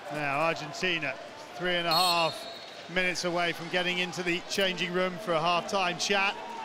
Now, Argentina, 3.5 minutes away from getting into the changing room for a half-time chat.